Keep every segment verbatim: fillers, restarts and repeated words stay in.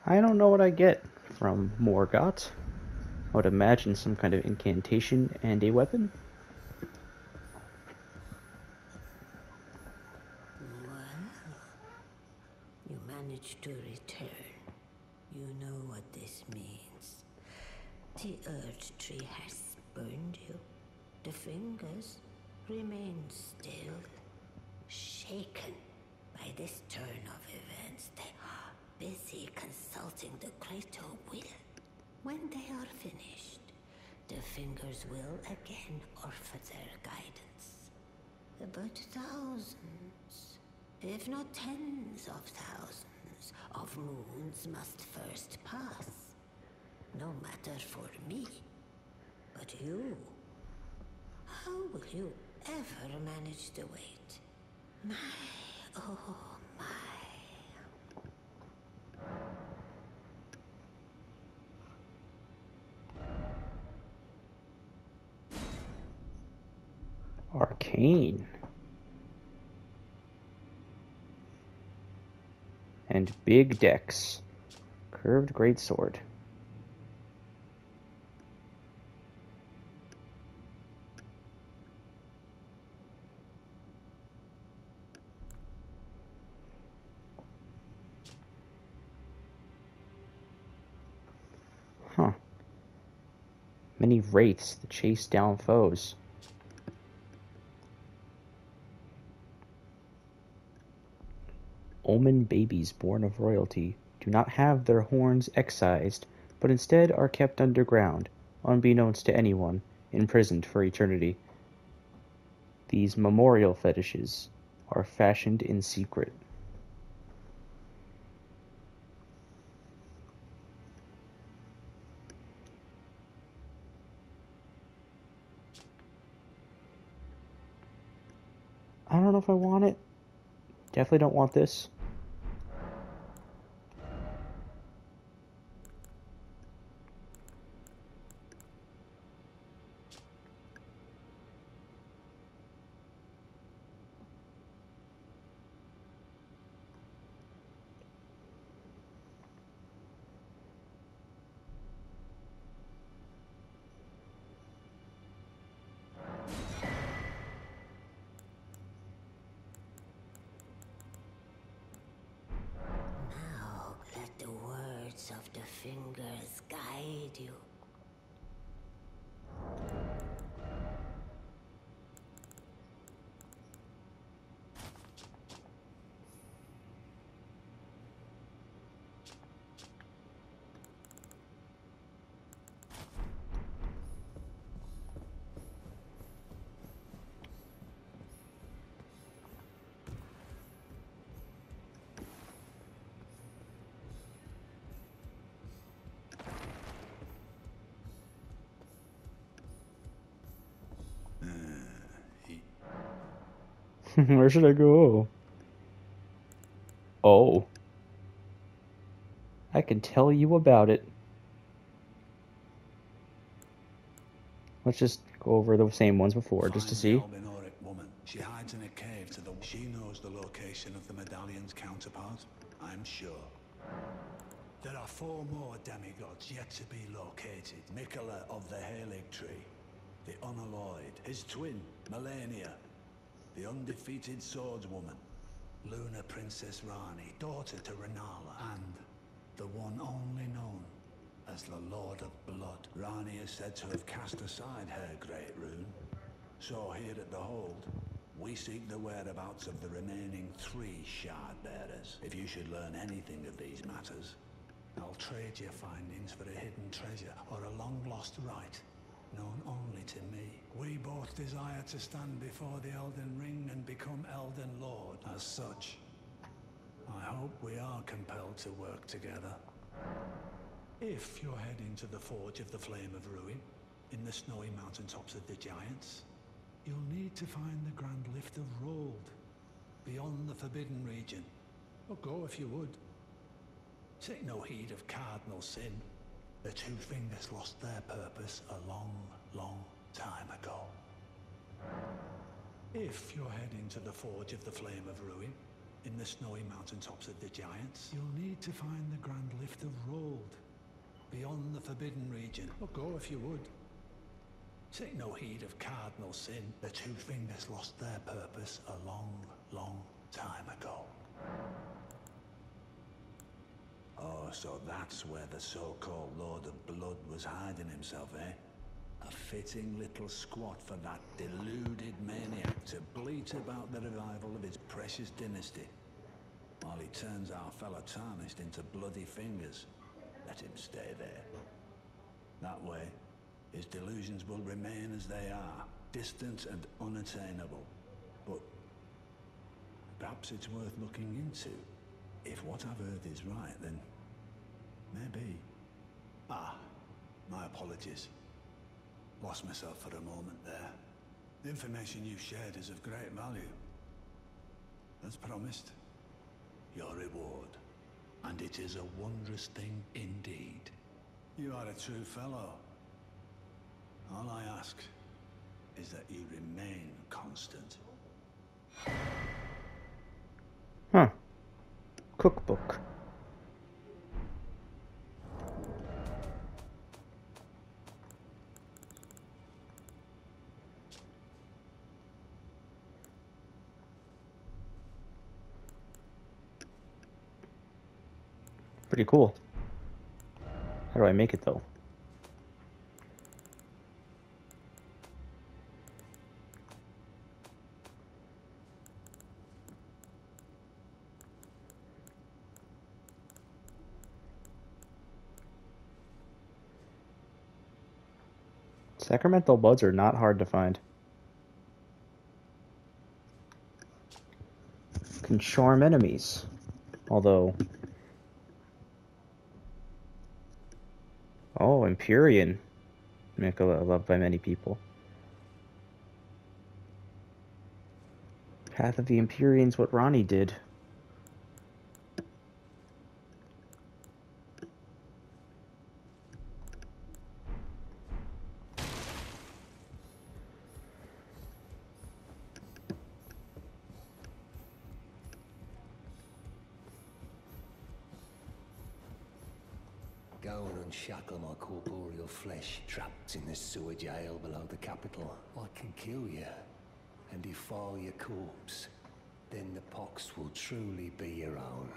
I don't know what I get from Morgott. I would imagine some kind of incantation and a weapon. Well, you managed to return. You know what this means. The Earth Tree has spurned you. The fingers remain still, shaken by this turn of events. They are busy consulting the greater will. When they are finished, the fingers will again offer their guidance. But thousands, if not tens of thousands, of moons must first pass. No matter for me, but you. How will you ever manage the weight? My, oh my. Arcane. And big dex. Curved greatsword. Huh. Many wraiths that chase down foes. Omen babies born of royalty do not have their horns excised, but instead are kept underground, unbeknownst to anyone, imprisoned for eternity. These memorial fetishes are fashioned in secret. I don't know if I want it. Definitely don't want this. Now let the words of the fingers guide you. Where should I go? Oh. I can tell you about it. Let's just go over the same ones before, Find just to the see. albinoric woman. She hides in a cave to the... She knows the location of the medallion's counterpart, I'm sure. There are four more demigods yet to be located. Mikola of the Halig Tree, the Unalloyed, his twin, Melania, the undefeated swordswoman, Luna Princess Rani, daughter to Renala, and the one only known as the Lord of Blood. Rani is said to have cast aside her great rune. So here at the Hold, we seek the whereabouts of the remaining three shard bearers. If you should learn anything of these matters, I'll trade your findings for a hidden treasure or a long-lost right, known only to me. We both desire to stand before the Elden Ring and become Elden Lord. As such, I hope we are compelled to work together. If you're heading to the Forge of the Flame of Ruin, in the snowy mountaintops of the Giants, you'll need to find the Grand Lift of Rold, beyond the Forbidden Region. Or go if you would. Take no heed of cardinal sin. The two fingers lost their purpose a long, long time ago. If you're heading to the Forge of the Flame of Ruin, in the snowy mountaintops of the Giants. You'll need to find the Grand Lift of Rold, beyond the Forbidden Region. Or go if you would. Take no heed of cardinal sin. The Two Fingers lost their purpose a long, long time ago. Oh, so that's where the so-called Lord of Blood was hiding himself, eh? A fitting little squat for that deluded maniac to bleat about the revival of his precious dynasty, while he turns our fellow tarnished into bloody fingers. Let him stay there. That way, his delusions will remain as they are, distant and unattainable. But perhaps it's worth looking into. If what I've heard is right, then maybe... Ah, my apologies. Lost myself for a moment there. The information you shared is of great value. As promised, your reward. And it is a wondrous thing indeed. You are a true fellow. All I ask is that you remain constant. Huh. Cookbook. Pretty cool. How do I make it though? Sacramental buds are not hard to find. Can charm enemies. Although... Oh, Empyrean. Loved by many people. Path of the Empyrean's what Ronnie did. Go and unshackle my corporeal flesh, trapped in this sewer jail below the capital. I can kill you and defile your corpse. Then the pox will truly be your own.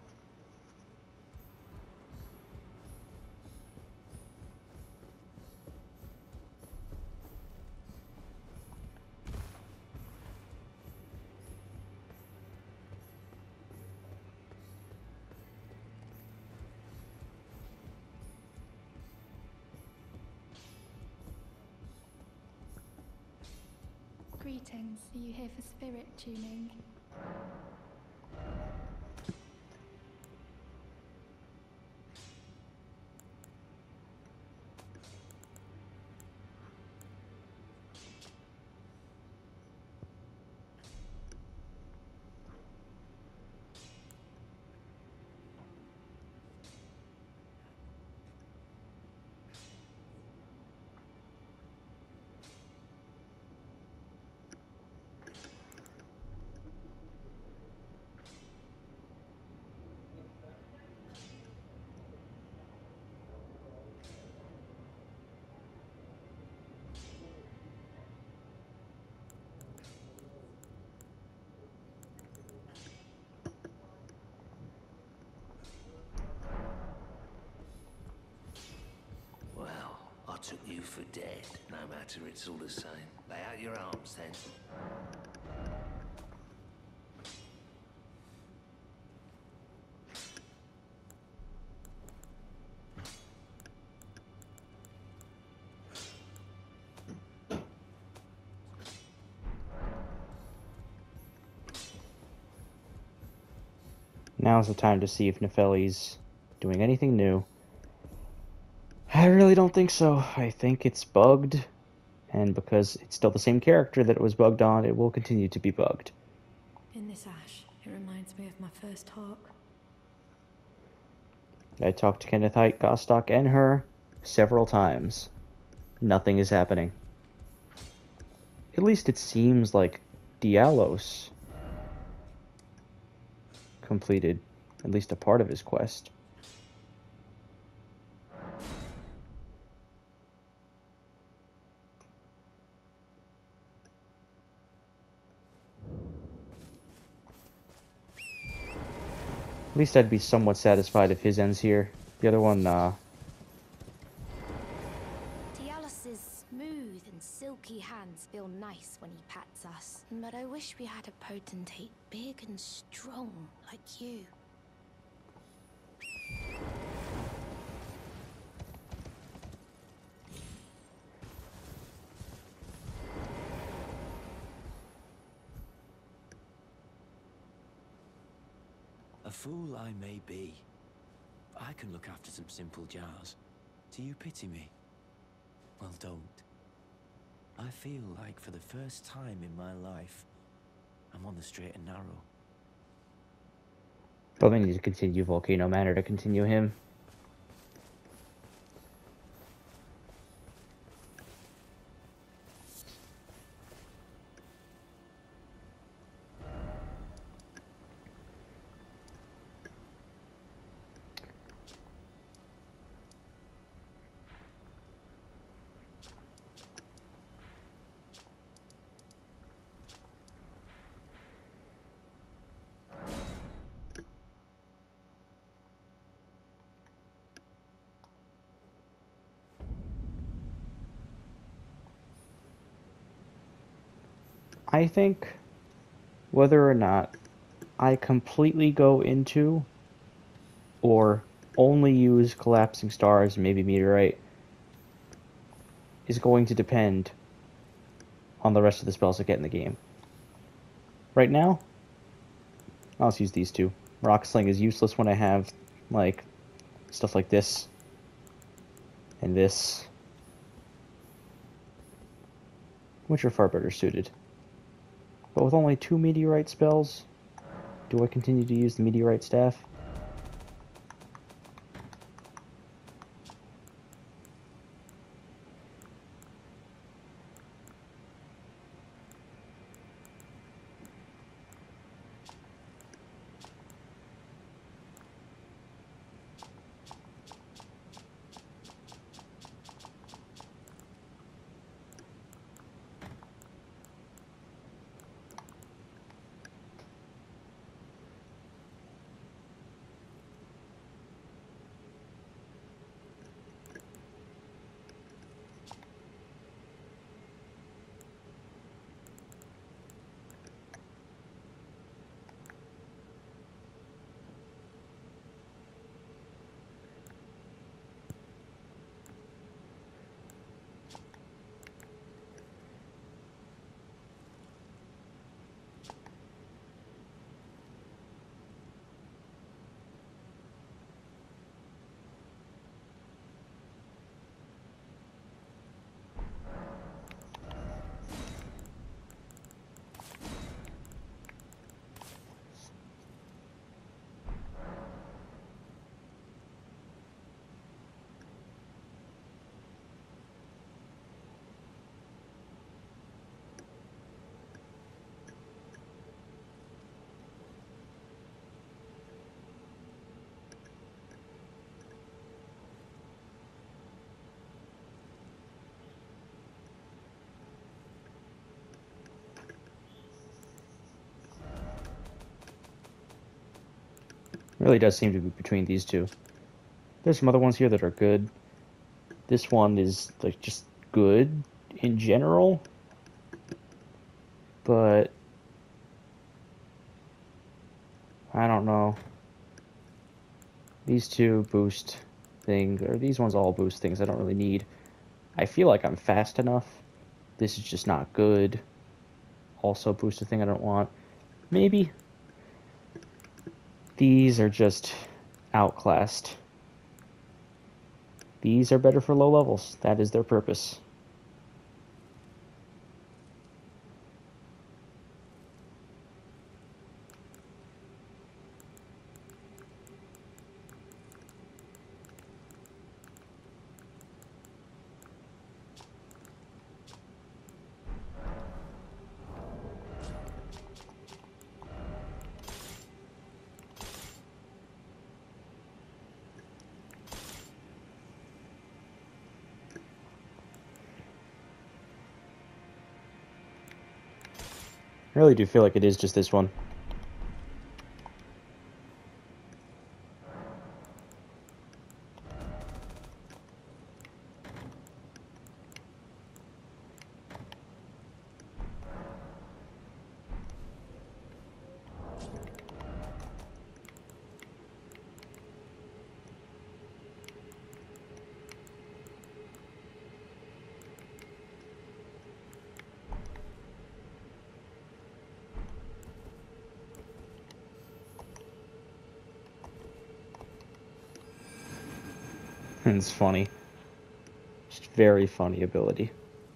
Greetings. Are you here for spirit tuning? I took you for dead. No matter, it's all the same. Lay out your arms, then. Now's the time to see if Nefeli's doing anything new. I really don't think so. I think it's bugged, and because it's still the same character that it was bugged on, it will continue to be bugged. In this ash, it reminds me of my first talk. I talked to Kenneth Hite, Gostock, and her several times. Nothing is happening. At least it seems like Dialos completed at least a part of his quest. At least I'd be somewhat satisfied if his ends here. The other one, uh... Tialus's smooth and silky hands feel nice when he pats us. But I wish we had a potentate big and strong like you. A fool I may be, but I can look after some simple jars. Do you pity me? Well, don't. I feel like for the first time in my life, I'm on the straight and narrow. But we need to continue Volcano Manor to continue him. I think whether or not I completely go into or only use collapsing stars and maybe meteorite is going to depend on the rest of the spells I get in the game. Right now, I'll just use these two. Rock Sling is useless when I have like stuff like this and this, which are far better suited. But with only two meteorite spells, do I continue to use the meteorite staff? It really does seem to be between these two. There's some other ones here that are good. This one is like just good in general, but I don't know. These two boost things, or these ones all boost things I don't really need. I feel like I'm fast enough. This is just not good. Also boost a thing I don't want. Maybe. These are just outclassed. These are better for low levels. That is their purpose. I really do feel like it is just this one. It's funny. Just very funny ability.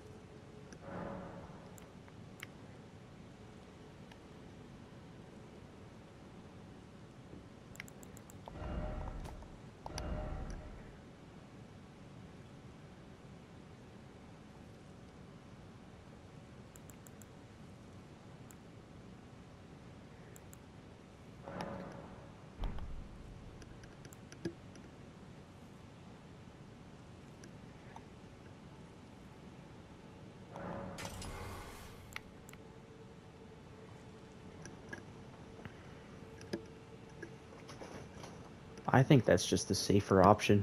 I think that's just the safer option.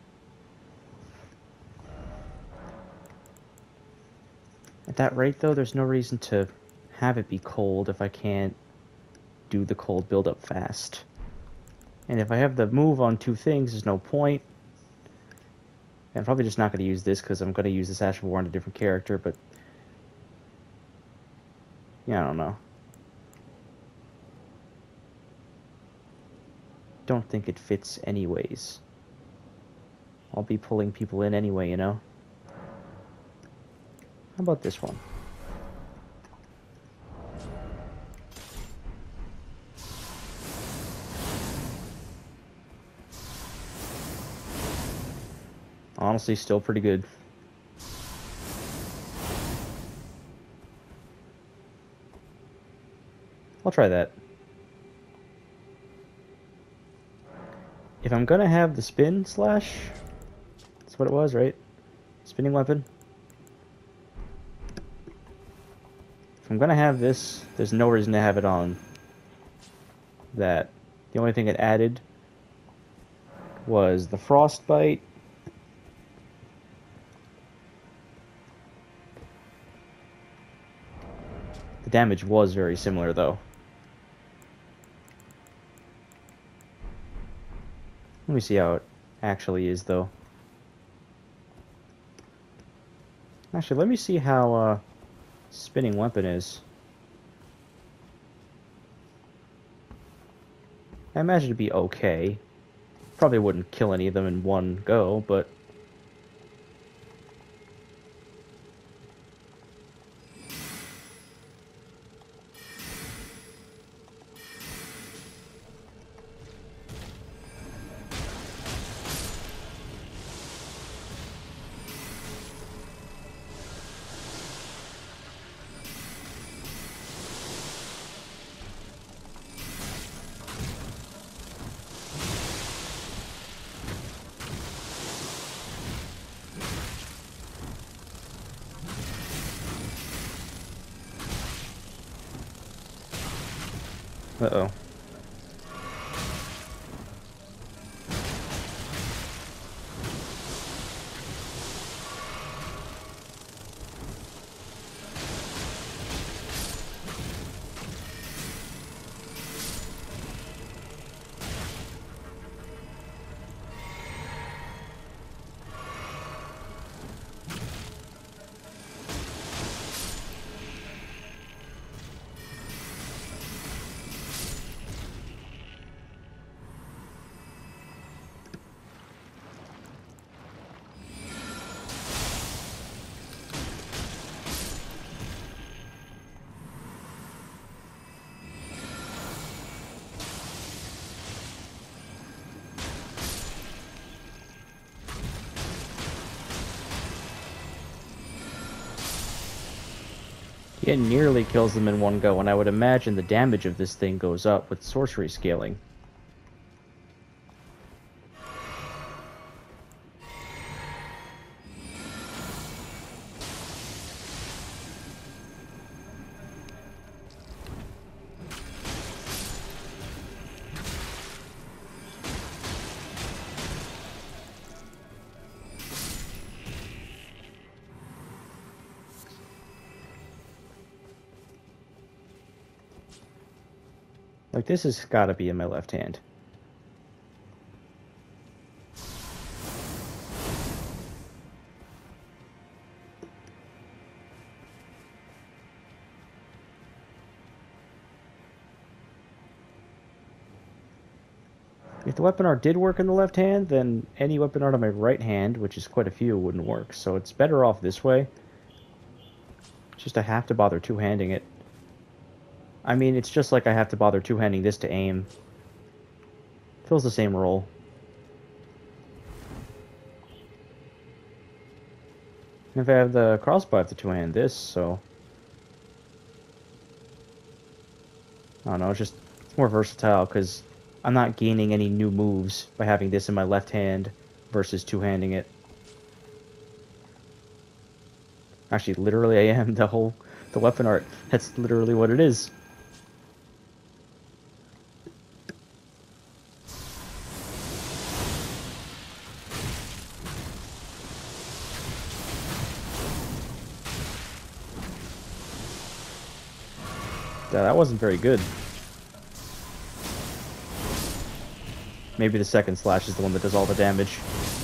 At that rate, though, there's no reason to have it be cold if I can't do the cold build-up fast. And if I have the move on two things, there's no point. And I'm probably just not going to use this because I'm going to use this Ash of War on a different character, but... yeah, I don't know. Don't think it fits anyways. I'll be pulling people in anyway, you know? How about this one? Honestly, still pretty good. I'll try that. If I'm gonna have the spin slash, that's what it was, right? Spinning weapon. If I'm gonna have this, there's no reason to have it on that. The only thing it added was the frostbite. The damage was very similar, though. Let me see how it actually is, though. Actually, let me see how uh, spinning weapon is. I imagine it'd be okay. Probably wouldn't kill any of them in one go, but... Uh-oh. It nearly kills them in one go, and I would imagine the damage of this thing goes up with sorcery scaling. Like, this has got to be in my left hand. If the weapon art did work in the left hand, then any weapon art on my right hand, which is quite a few, wouldn't work. So it's better off this way. Just to have to bother two-handing it. I mean, it's just like I have to bother two-handing this to aim. Fills the same role. And if I have the crossbow, I have to two-hand this, so... I don't know, it's just it's more versatile, because I'm not gaining any new moves by having this in my left hand versus two-handing it. Actually, literally I am. The whole, the weapon art, that's literally what it is. Yeah, that wasn't very good. Maybe the second slash is the one that does all the damage.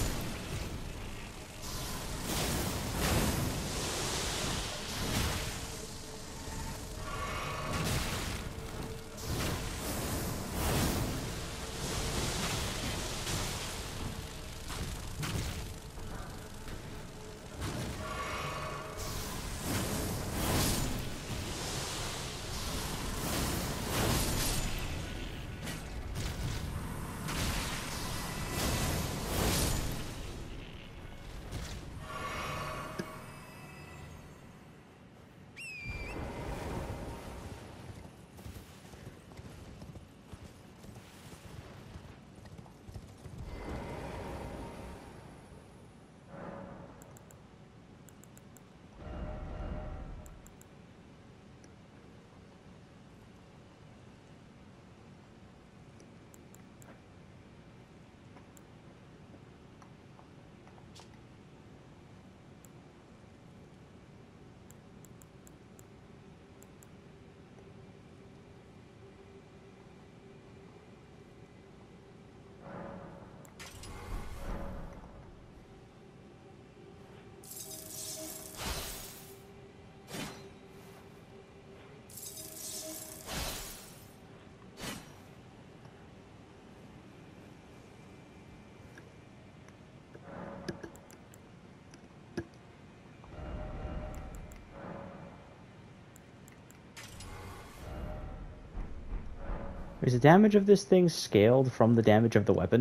Is the damage of this thing scaled from the damage of the weapon?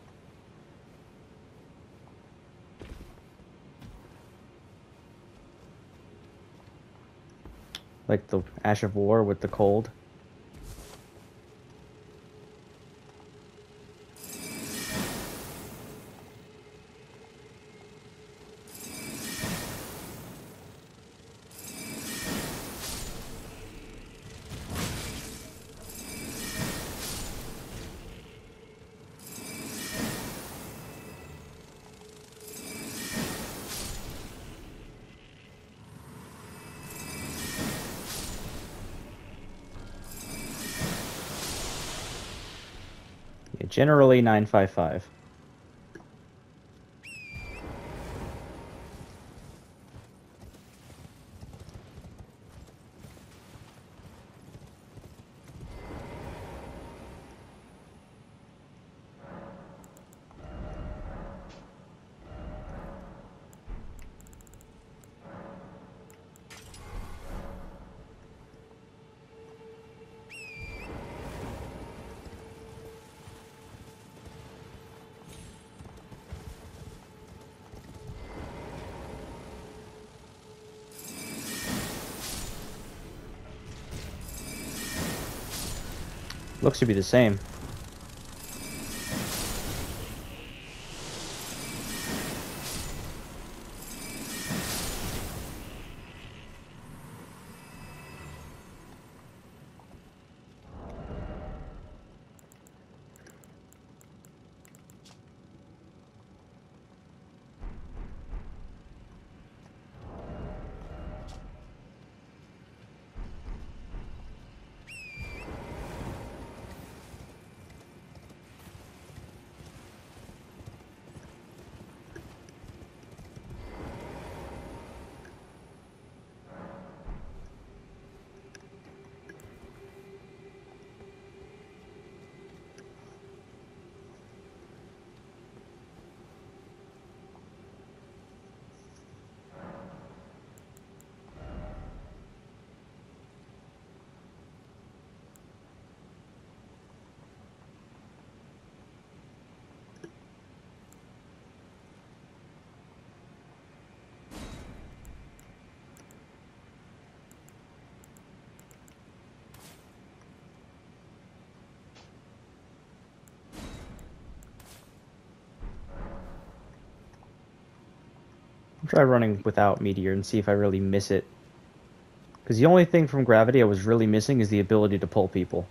Like the Ash of War with the cold? Generally nine five five. Looks to be the same. I'll try running without Meteor and see if I really miss it. Because the only thing from Gravity I was really missing is the ability to pull people.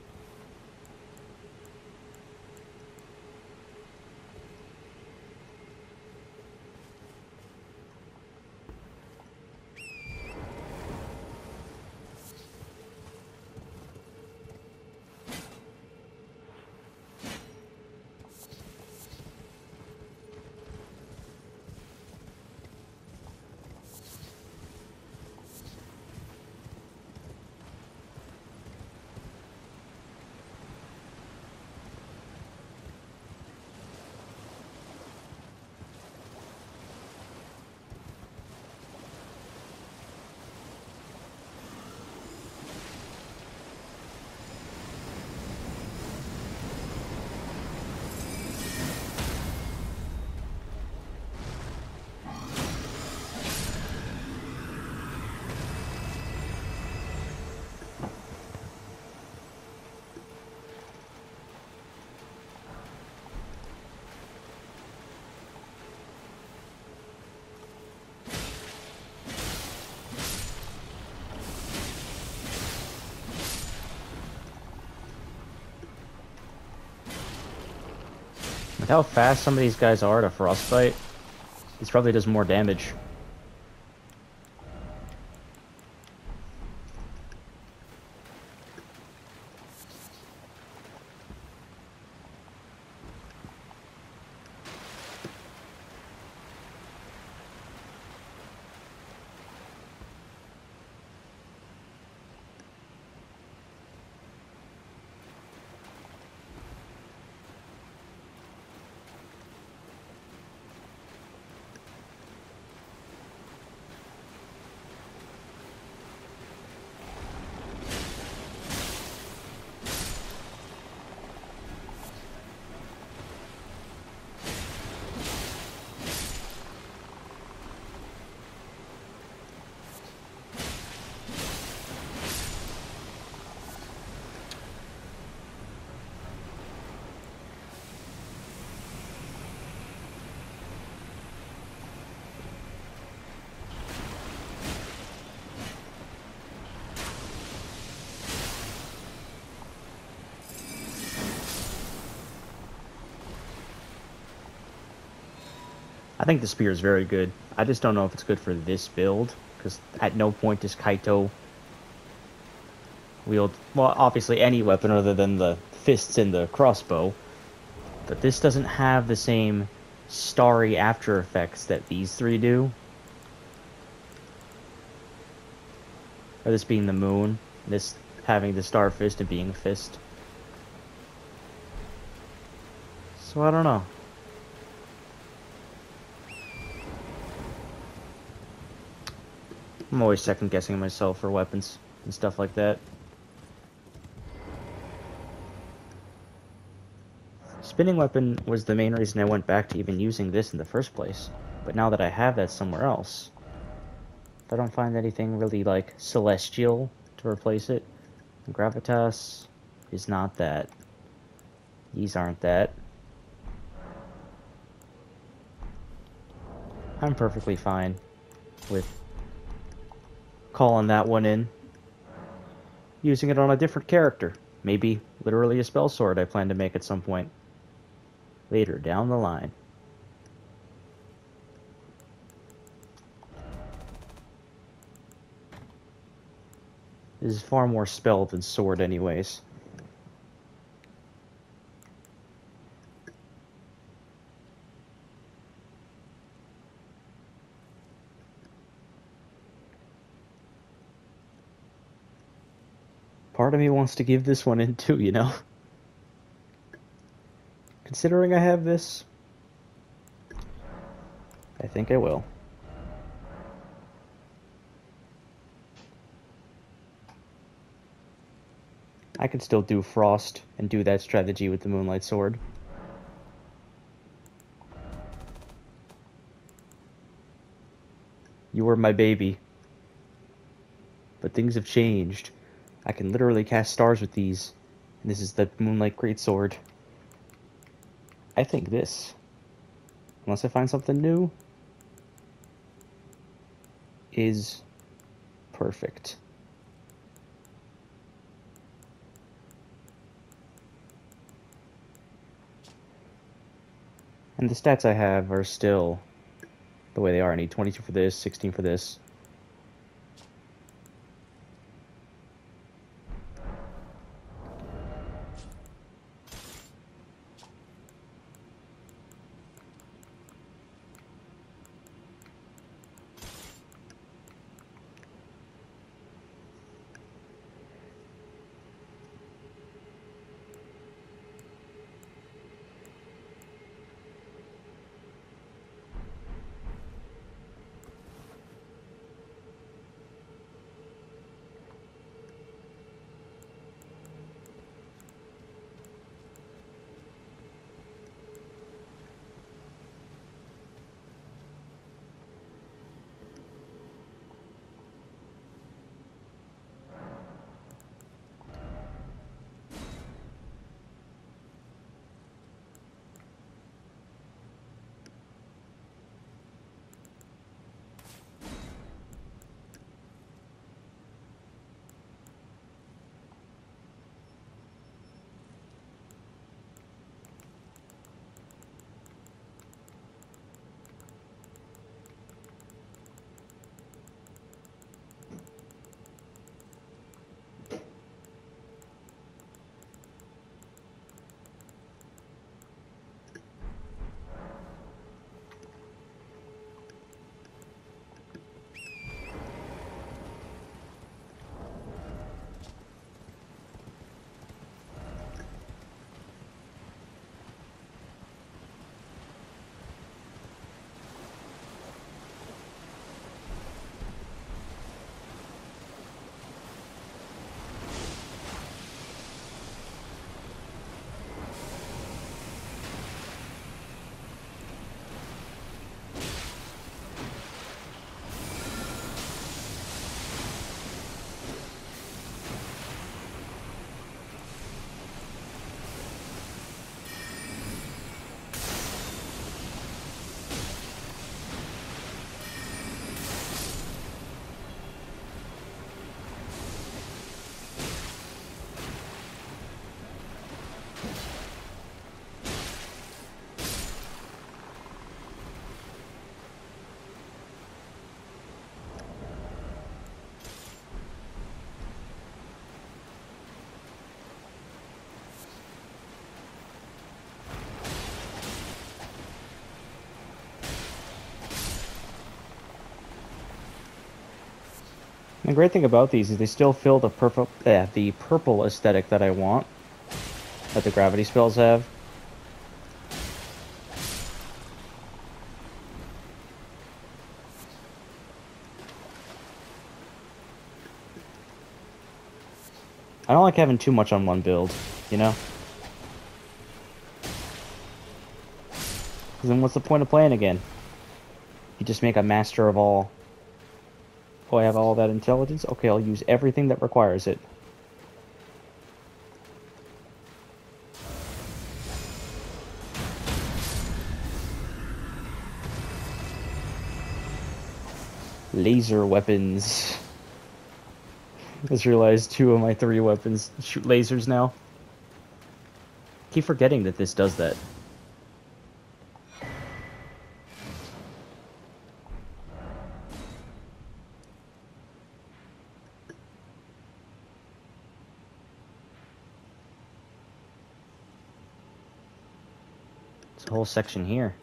With how fast some of these guys are to frostbite, this probably does more damage. I think the spear is very good. I just don't know if it's good for this build, because at no point does Kaito wield, well, obviously any weapon other than the fists and the crossbow, but this doesn't have the same starry after effects that these three do. Or this being the moon, this having the star fist and being a fist. So I don't know. I'm always second guessing myself for weapons and stuff like that. Spinning weapon was the main reason I went back to even using this in the first place. But now that I have that somewhere else, if I don't find anything really like celestial to replace it, gravitas is not that. These aren't that. I'm perfectly fine with calling that one in, using it on a different character. Maybe literally a spell sword I plan to make at some point later down the line. This is far more spell than sword anyways. Part of me wants to give this one in too, you know? Considering I have this, I think I will. I can still do Frost and do that strategy with the Moonlight Sword. You were my baby. But things have changed. I can literally cast stars with these. And this is the Moonlight Greatsword. I think this. Unless I find something new. is perfect. And the stats I have are still the way they are. I need twenty-two for this, sixteen for this. The great thing about these is they still fill the purple, uh, the purple aesthetic that I want, that the gravity spells have. I don't like having too much on one build, you know? Because then what's the point of playing again? You just make a master of all. Oh, I have all that intelligence? Okay, I'll use everything that requires it. Laser weapons. I just realized two of my three weapons shoot lasers now. Keep forgetting that this does that. This whole section here.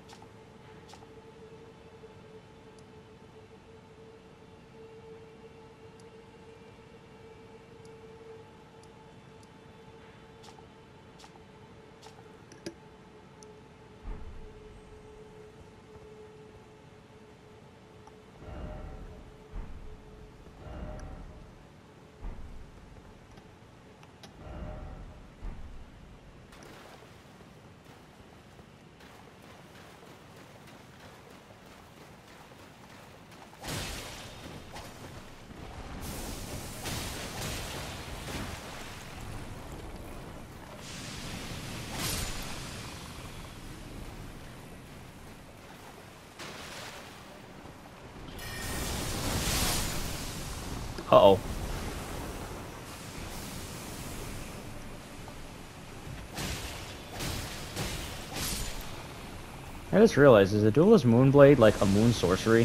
Uh-oh. I just realized, is the Duelist Moonblade like a moon sorcery?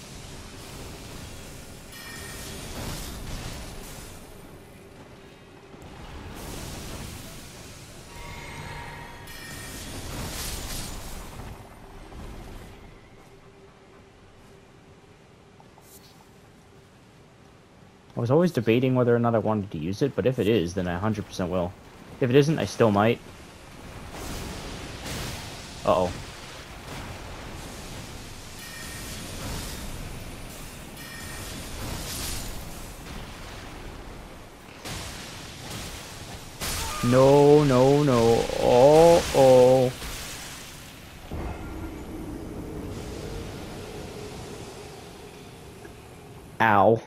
I was always debating whether or not I wanted to use it, but if it is, then I one hundred percent will. If it isn't, I still might. Uh-oh. No, no, no. Oh, oh. Ow.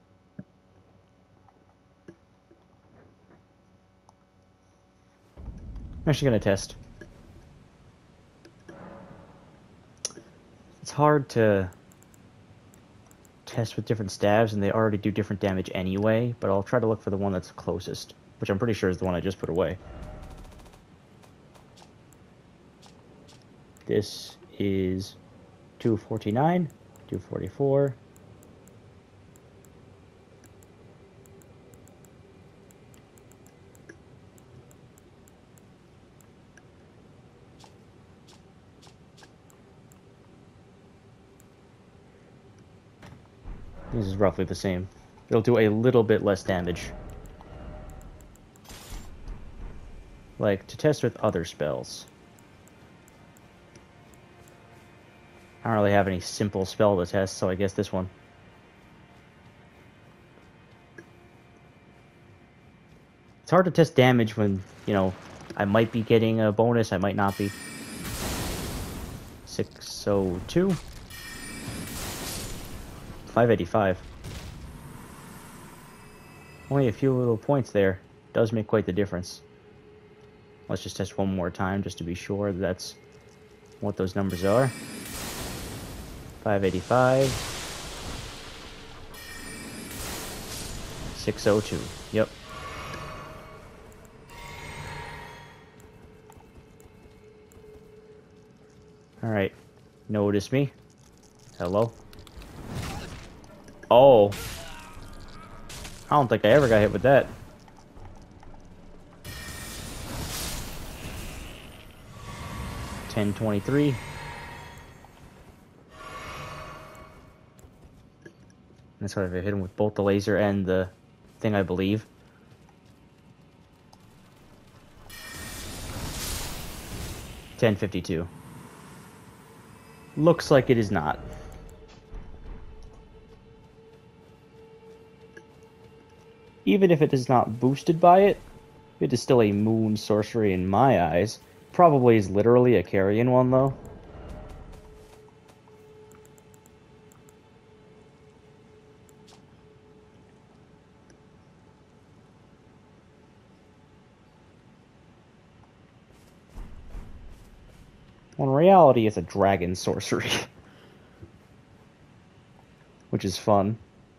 I'm actually gonna test. It's hard to test with different stabs, and they already do different damage anyway, but I'll try to look for the one that's closest, which I'm pretty sure is the one I just put away. This is two forty-nine, two forty-four. This is roughly the same. It'll do a little bit less damage. Like, to test with other spells. I don't really have any simple spell to test, so I guess this one. It's hard to test damage when, you know, I might be getting a bonus, I might not be. six oh two. five eighty-five. Only a few little points there. Does make quite the difference. Let's just test one more time just to be sure that that's what those numbers are. five eighty-five. six oh two. Yep. Alright. Notice me. Hello. Oh. I don't think I ever got hit with that. ten twenty-three. That's why I hit him with both the laser and the thing, I believe. ten fifty-two. Looks like it is not. Even if it is not boosted by it, it is still a moon sorcery in my eyes. Probably is literally a carrion one, though. Well, in reality, it's a dragon sorcery. Which is fun.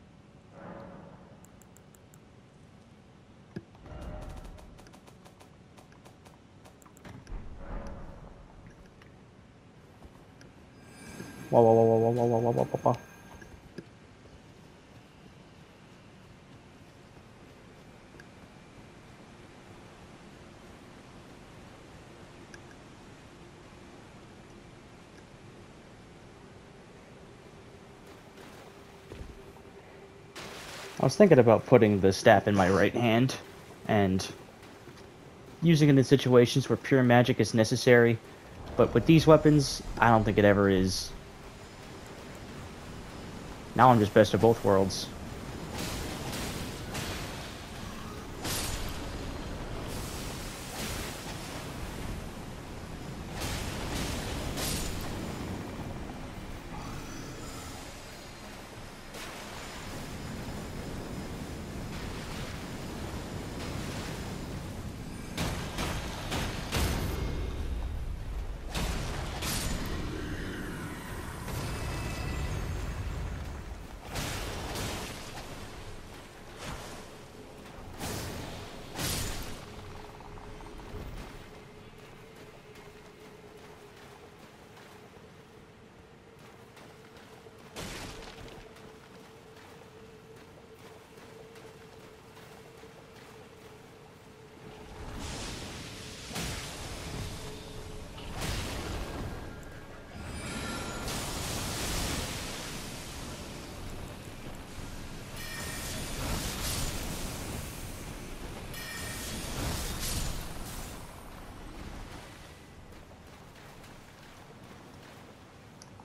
Whoa, whoa, whoa, whoa, whoa, whoa, whoa, whoa, whoa, whoa. I was thinking about putting the staff in my right hand and using it in situations where pure magic is necessary, but with these weapons, I don't think it ever is. Now I'm just best of both worlds.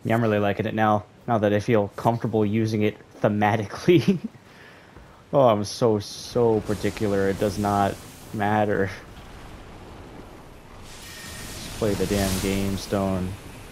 Yeah, I'm really liking it now, now that I feel comfortable using it thematically. Oh, I'm so, so particular. It does not matter. Just play the damn game, Stone.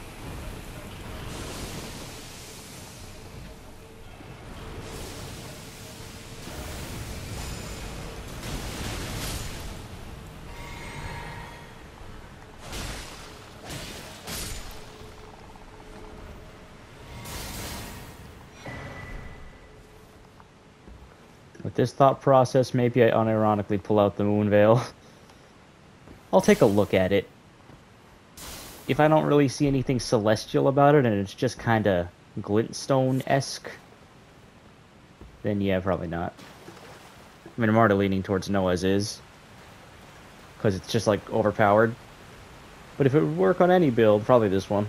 With this thought process, maybe I unironically pull out the moon veil. I'll take a look at it. If I don't really see anything celestial about it and it's just kind of glintstone-esque, then yeah, probably not. I mean, I'm already leaning towards no as is, because it's just like overpowered. But if it would work on any build, probably this one.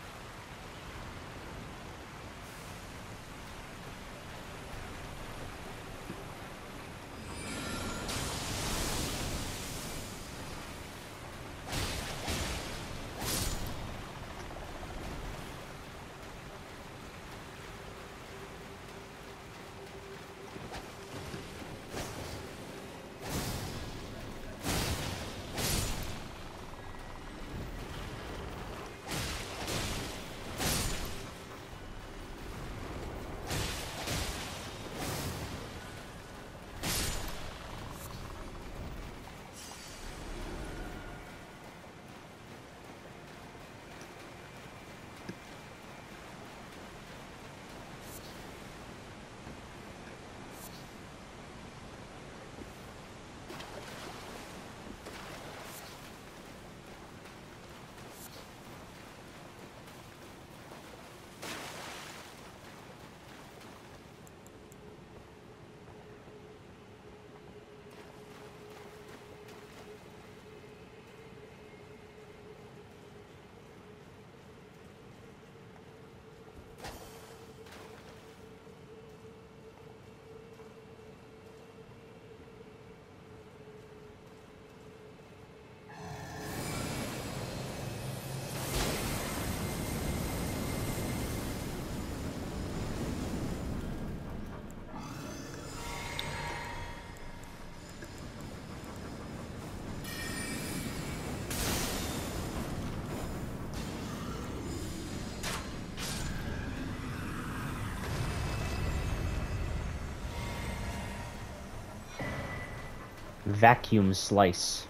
Vacuum slice.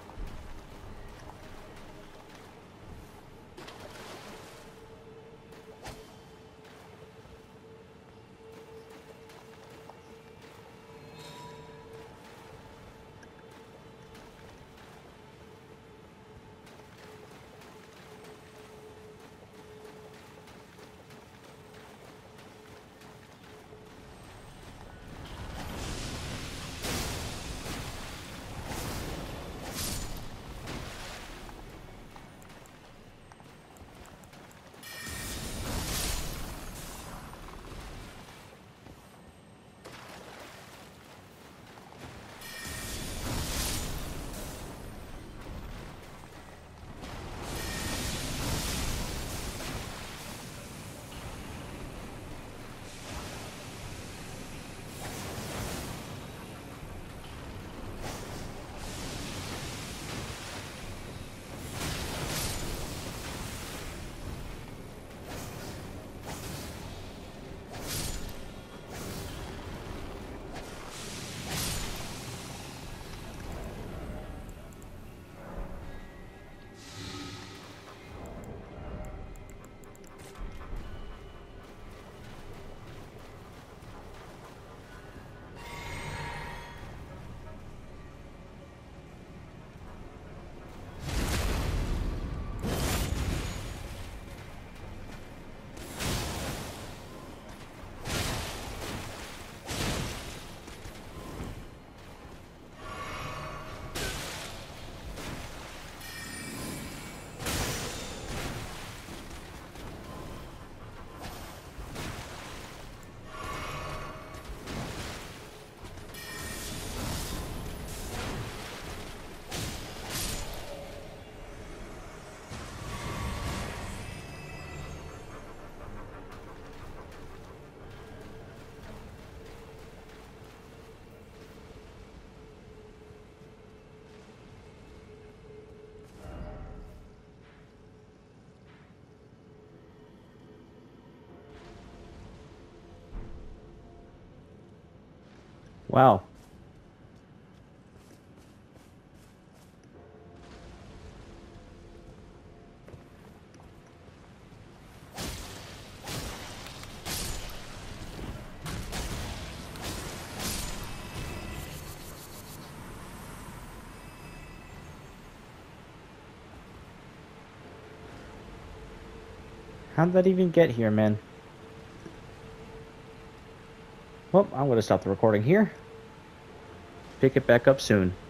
Wow. How did that even get here, man? Well, I'm going to stop the recording here. Pick it back up soon.